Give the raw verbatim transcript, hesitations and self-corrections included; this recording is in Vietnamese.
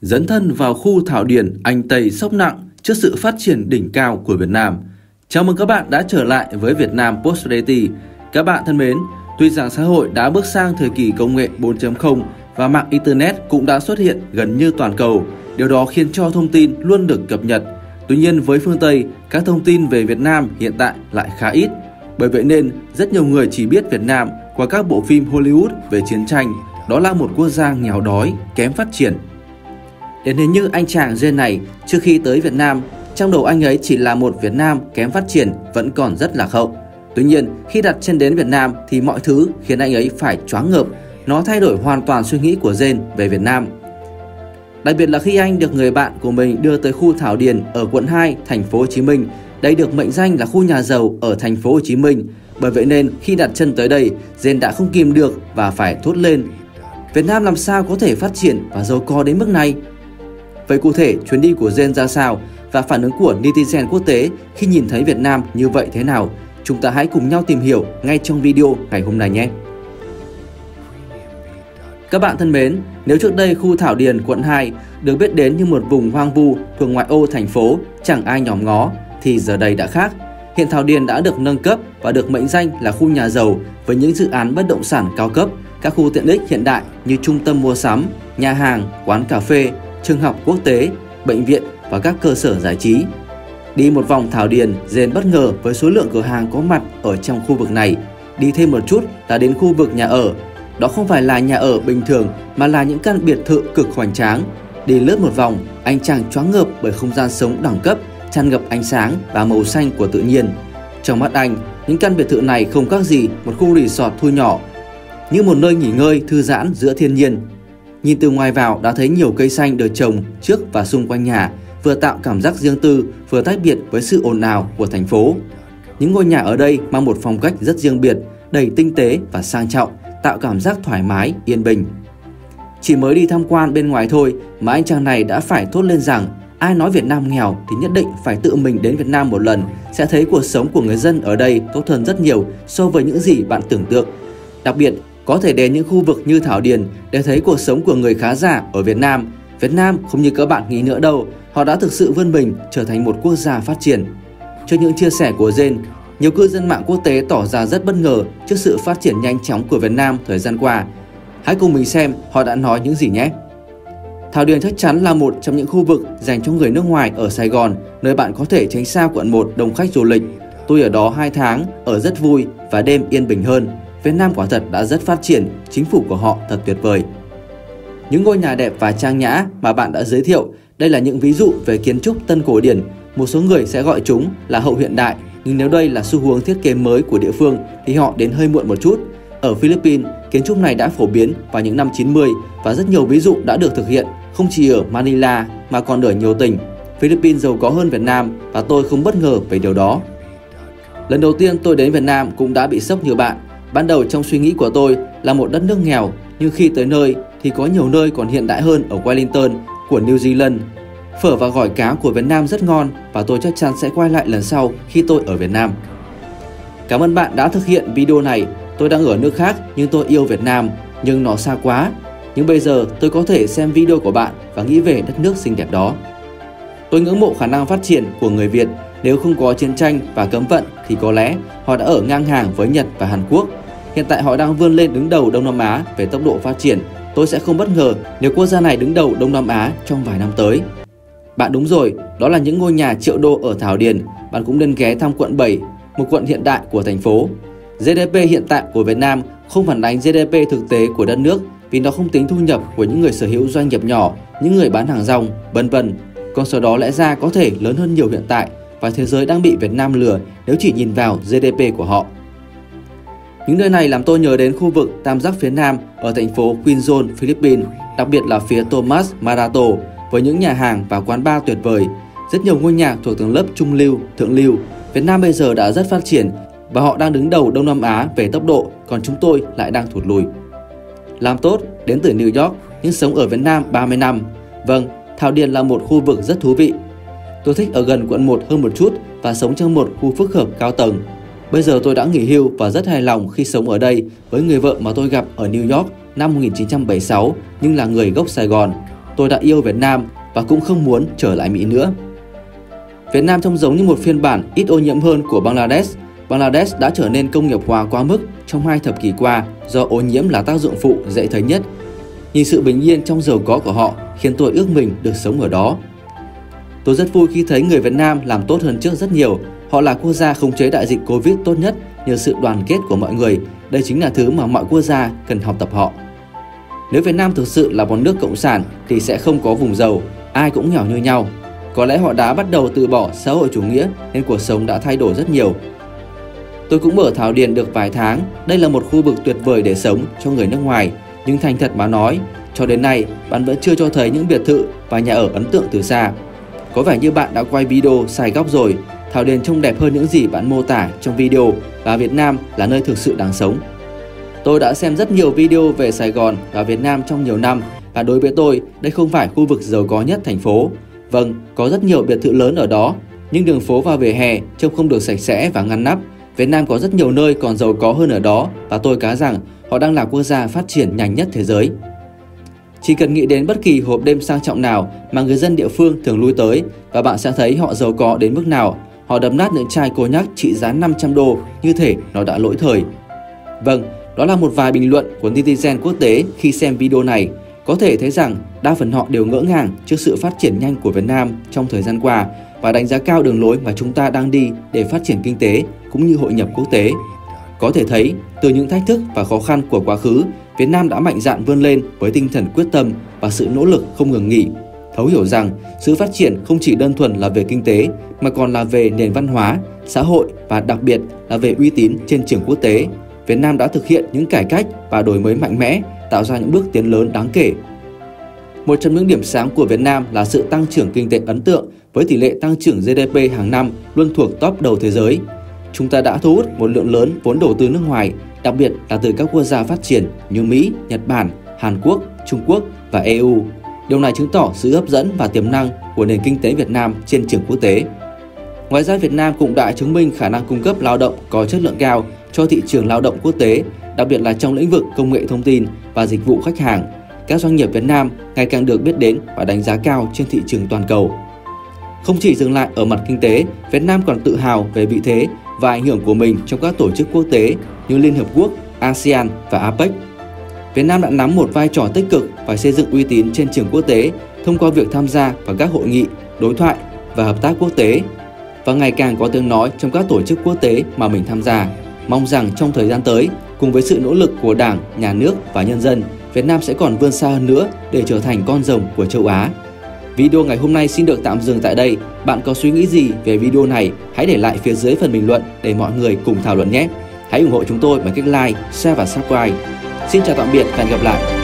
Dấn thân vào khu thảo điền Anh Tây Sóc Nặng trước sự phát triển đỉnh cao của Việt Nam. Chào mừng các bạn đã trở lại với Việt Nam Post Reality. Các bạn thân mến, tuy rằng xã hội đã bước sang thời kỳ công nghệ bốn chấm không và mạng Internet cũng đã xuất hiện gần như toàn cầu, điều đó khiến cho thông tin luôn được cập nhật. Tuy nhiên với phương Tây, các thông tin về Việt Nam hiện tại lại khá ít. Bởi vậy nên rất nhiều người chỉ biết Việt Nam qua các bộ phim Hollywood về chiến tranh, đó là một quốc gia nghèo đói, kém phát triển. Điển hình như anh chàng Jane này, trước khi tới Việt Nam, trong đầu anh ấy chỉ là một Việt Nam kém phát triển, vẫn còn rất lạc hậu. Tuy nhiên, khi đặt chân đến Việt Nam thì mọi thứ khiến anh ấy phải choáng ngợp, nó thay đổi hoàn toàn suy nghĩ của Jane về Việt Nam. Đặc biệt là khi anh được người bạn của mình đưa tới khu thảo điền ở quận hai, thành phố Hồ Chí Minh. Đây được mệnh danh là khu nhà giàu ở thành phố Hồ Chí Minh. Bởi vậy nên khi đặt chân tới đây, Jane đã không kìm được và phải thốt lên: Việt Nam làm sao có thể phát triển và giàu có đến mức này? Vậy cụ thể chuyến đi của Jane ra sao và phản ứng của netizen quốc tế khi nhìn thấy Việt Nam như vậy thế nào? Chúng ta hãy cùng nhau tìm hiểu ngay trong video ngày hôm nay nhé! Các bạn thân mến, nếu trước đây khu thảo điền quận hai được biết đến như một vùng hoang vu thuộc ngoại ô thành phố, chẳng ai nhòm ngó, thì giờ đây đã khác. Hiện thảo điền đã được nâng cấp và được mệnh danh là khu nhà giàu với những dự án bất động sản cao cấp, các khu tiện ích hiện đại như trung tâm mua sắm, nhà hàng, quán cà phê, trường học quốc tế, bệnh viện và các cơ sở giải trí. Đi một vòng thảo điền, Jane bất ngờ với số lượng cửa hàng có mặt ở trong khu vực này. Đi thêm một chút là đến khu vực nhà ở. Đó không phải là nhà ở bình thường mà là những căn biệt thự cực hoành tráng. Đi lướt một vòng, anh chàng choáng ngợp bởi không gian sống đẳng cấp, tràn ngập ánh sáng và màu xanh của tự nhiên. Trong mắt anh, những căn biệt thự này không khác gì một khu resort thu nhỏ, như một nơi nghỉ ngơi thư giãn giữa thiên nhiên. Nhìn từ ngoài vào đã thấy nhiều cây xanh được trồng trước và xung quanh nhà, vừa tạo cảm giác riêng tư, vừa tách biệt với sự ồn ào của thành phố. Những ngôi nhà ở đây mang một phong cách rất riêng biệt, đầy tinh tế và sang trọng, tạo cảm giác thoải mái, yên bình. Chỉ mới đi tham quan bên ngoài thôi mà anh chàng này đã phải thốt lên rằng ai nói Việt Nam nghèo thì nhất định phải tự mình đến Việt Nam một lần, sẽ thấy cuộc sống của người dân ở đây tốt hơn rất nhiều so với những gì bạn tưởng tượng. Đặc biệt, có thể đến những khu vực như thảo điền để thấy cuộc sống của người khá giả ở Việt Nam. Việt Nam không như các bạn nghĩ nữa đâu, họ đã thực sự vươn mình trở thành một quốc gia phát triển. Trước những chia sẻ của Jane, nhiều cư dân mạng quốc tế tỏ ra rất bất ngờ trước sự phát triển nhanh chóng của Việt Nam thời gian qua. Hãy cùng mình xem họ đã nói những gì nhé! Thảo điền chắc chắn là một trong những khu vực dành cho người nước ngoài ở Sài Gòn, nơi bạn có thể tránh xa quận một đông khách du lịch. Tôi ở đó hai tháng, ở rất vui và đêm yên bình hơn. Việt Nam quả thật đã rất phát triển, chính phủ của họ thật tuyệt vời. Những ngôi nhà đẹp và trang nhã mà bạn đã giới thiệu, đây là những ví dụ về kiến trúc tân cổ điển. Một số người sẽ gọi chúng là hậu hiện đại, nhưng nếu đây là xu hướng thiết kế mới của địa phương thì họ đến hơi muộn một chút. Ở Philippines, kiến trúc này đã phổ biến vào những năm chín mươi và rất nhiều ví dụ đã được thực hiện, không chỉ ở Manila mà còn ở nhiều tỉnh. Philippines giàu có hơn Việt Nam và tôi không bất ngờ về điều đó. Lần đầu tiên tôi đến Việt Nam cũng đã bị sốc như bạn. Ban đầu trong suy nghĩ của tôi là một đất nước nghèo, nhưng khi tới nơi thì có nhiều nơi còn hiện đại hơn ở Wellington của New Zealand. Phở và gỏi cá của Việt Nam rất ngon và tôi chắc chắn sẽ quay lại lần sau khi tôi ở Việt Nam. Cảm ơn bạn đã thực hiện video này. Tôi đang ở nước khác nhưng tôi yêu Việt Nam, nhưng nó xa quá. Nhưng bây giờ tôi có thể xem video của bạn và nghĩ về đất nước xinh đẹp đó. Tôi ngưỡng mộ khả năng phát triển của người Việt. Nếu không có chiến tranh và cấm vận thì có lẽ họ đã ở ngang hàng với Nhật và Hàn Quốc. Hiện tại họ đang vươn lên đứng đầu Đông Nam Á về tốc độ phát triển. Tôi sẽ không bất ngờ nếu quốc gia này đứng đầu Đông Nam Á trong vài năm tới. Bạn đúng rồi, đó là những ngôi nhà triệu đô ở thảo điền. Bạn cũng nên ghé thăm quận bảy, một quận hiện đại của thành phố. giê đê pê hiện tại của Việt Nam không phản ánh giê đê pê thực tế của đất nước vì nó không tính thu nhập của những người sở hữu doanh nghiệp nhỏ, những người bán hàng rong, vân vân. Con số đó lẽ ra có thể lớn hơn nhiều hiện tại và thế giới đang bị Việt Nam lừa nếu chỉ nhìn vào giê đê pê của họ. Những nơi này làm tôi nhớ đến khu vực tam giác phía Nam ở thành phố Quezon, Philippines, đặc biệt là phía Tomas Morato với những nhà hàng và quán bar tuyệt vời. Rất nhiều ngôi nhà thuộc tầng lớp trung lưu, thượng lưu. Việt Nam bây giờ đã rất phát triển và họ đang đứng đầu Đông Nam Á về tốc độ, còn chúng tôi lại đang thụt lùi. Làm tốt, đến từ New York nhưng sống ở Việt Nam ba mươi năm. Vâng, thảo điền là một khu vực rất thú vị. Tôi thích ở gần quận một hơn một chút và sống trong một khu phức hợp cao tầng. Bây giờ tôi đã nghỉ hưu và rất hài lòng khi sống ở đây với người vợ mà tôi gặp ở New York năm một nghìn chín trăm bảy mươi sáu nhưng là người gốc Sài Gòn. tôi đã yêu Việt Nam và cũng không muốn trở lại Mỹ nữa. Việt Nam trông giống như một phiên bản ít ô nhiễm hơn của Bangladesh. Bangladesh đã trở nên công nghiệp hóa quá mức trong hai thập kỷ qua do ô nhiễm là tác dụng phụ dễ thấy nhất. Nhìn sự bình yên trong giàu có của họ khiến tôi ước mình được sống ở đó. Tôi rất vui khi thấy người Việt Nam làm tốt hơn trước rất nhiều. Họ là quốc gia khống chế đại dịch Covid tốt nhất nhờ sự đoàn kết của mọi người. Đây chính là thứ mà mọi quốc gia cần học tập họ. Nếu Việt Nam thực sự là một nước cộng sản thì sẽ không có vùng giàu, ai cũng nghèo như nhau. Có lẽ họ đã bắt đầu từ bỏ xã hội chủ nghĩa nên cuộc sống đã thay đổi rất nhiều. Tôi cũng ở Thảo Điền được vài tháng. Đây là một khu vực tuyệt vời để sống cho người nước ngoài. Nhưng thành thật mà nói, cho đến nay bạn vẫn chưa cho thấy những biệt thự và nhà ở ấn tượng từ xa. Có vẻ như bạn đã quay video sai góc rồi. Thảo Điền trông đẹp hơn những gì bạn mô tả trong video và Việt Nam là nơi thực sự đáng sống. Tôi đã xem rất nhiều video về Sài Gòn và Việt Nam trong nhiều năm và đối với tôi, đây không phải khu vực giàu có nhất thành phố. Vâng, có rất nhiều biệt thự lớn ở đó, nhưng đường phố và vỉa hè trông không được sạch sẽ và ngăn nắp. Việt Nam có rất nhiều nơi còn giàu có hơn ở đó và tôi cá rằng họ đang là quốc gia phát triển nhanh nhất thế giới. Chỉ cần nghĩ đến bất kỳ hộp đêm sang trọng nào mà người dân địa phương thường lui tới và bạn sẽ thấy họ giàu có đến mức nào. Họ đập nát những chai cognac trị giá năm trăm đô như thể nó đã lỗi thời. Vâng, đó là một vài bình luận của netizen quốc tế khi xem video này. Có thể thấy rằng đa phần họ đều ngỡ ngàng trước sự phát triển nhanh của Việt Nam trong thời gian qua và đánh giá cao đường lối mà chúng ta đang đi để phát triển kinh tế cũng như hội nhập quốc tế. Có thể thấy, từ những thách thức và khó khăn của quá khứ, Việt Nam đã mạnh dạn vươn lên với tinh thần quyết tâm và sự nỗ lực không ngừng nghỉ. Thấu hiểu rằng sự phát triển không chỉ đơn thuần là về kinh tế mà còn là về nền văn hóa, xã hội và đặc biệt là về uy tín trên trường quốc tế. Việt Nam đã thực hiện những cải cách và đổi mới mạnh mẽ, tạo ra những bước tiến lớn đáng kể. Một trong những điểm sáng của Việt Nam là sự tăng trưởng kinh tế ấn tượng với tỷ lệ tăng trưởng giê đê pê hàng năm luôn thuộc top đầu thế giới. Chúng ta đã thu hút một lượng lớn vốn đầu tư nước ngoài, đặc biệt là từ các quốc gia phát triển như Mỹ, Nhật Bản, Hàn Quốc, Trung Quốc và e u. Điều này chứng tỏ sự hấp dẫn và tiềm năng của nền kinh tế Việt Nam trên trường quốc tế. Ngoài ra, Việt Nam cũng đã chứng minh khả năng cung cấp lao động có chất lượng cao cho thị trường lao động quốc tế, đặc biệt là trong lĩnh vực công nghệ thông tin và dịch vụ khách hàng. Các doanh nghiệp Việt Nam ngày càng được biết đến và đánh giá cao trên thị trường toàn cầu. Không chỉ dừng lại ở mặt kinh tế, Việt Nam còn tự hào về vị thế và ảnh hưởng của mình trong các tổ chức quốc tế như Liên Hợp Quốc, a sê an và a pếch. Việt Nam đã nắm một vai trò tích cực và xây dựng uy tín trên trường quốc tế thông qua việc tham gia vào các hội nghị, đối thoại và hợp tác quốc tế và ngày càng có tiếng nói trong các tổ chức quốc tế mà mình tham gia. Mong rằng trong thời gian tới, cùng với sự nỗ lực của Đảng, Nhà nước và nhân dân, Việt Nam sẽ còn vươn xa hơn nữa để trở thành con rồng của châu Á. Video ngày hôm nay xin được tạm dừng tại đây. Bạn có suy nghĩ gì về video này? Hãy để lại phía dưới phần bình luận để mọi người cùng thảo luận nhé. Hãy ủng hộ chúng tôi bằng cách like, share và subscribe. Xin chào tạm biệt và hẹn gặp lại.